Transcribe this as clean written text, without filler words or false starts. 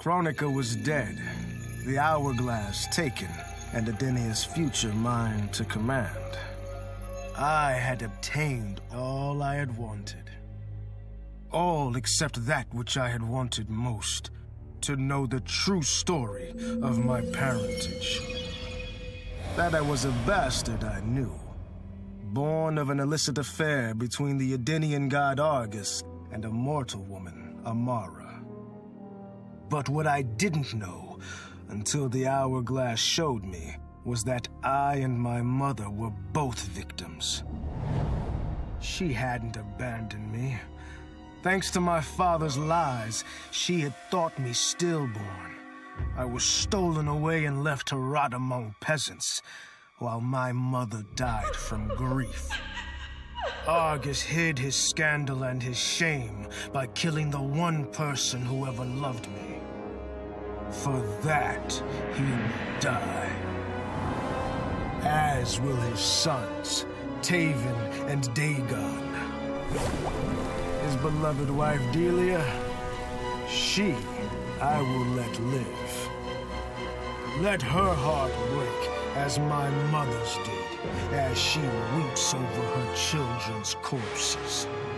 Kronika was dead, the hourglass taken, and Edenia's future mine to command. I had obtained all I had wanted. All except that which I had wanted most, to know the true story of my parentage. That I was a bastard I knew, born of an illicit affair between the Edenian god Argus and a mortal woman, Amara. But what I didn't know, until the hourglass showed me, was that I and my mother were both victims. She hadn't abandoned me. Thanks to my father's lies, she had thought me stillborn. I was stolen away and left to rot among peasants, while my mother died from grief. Argus hid his scandal and his shame by killing the one person who ever loved me. For that, he would die. As will his sons, Taven and Dagon. His beloved wife Delia, she I will let live. Let her heart break as my mother's did, as she weeps over her children's corpses.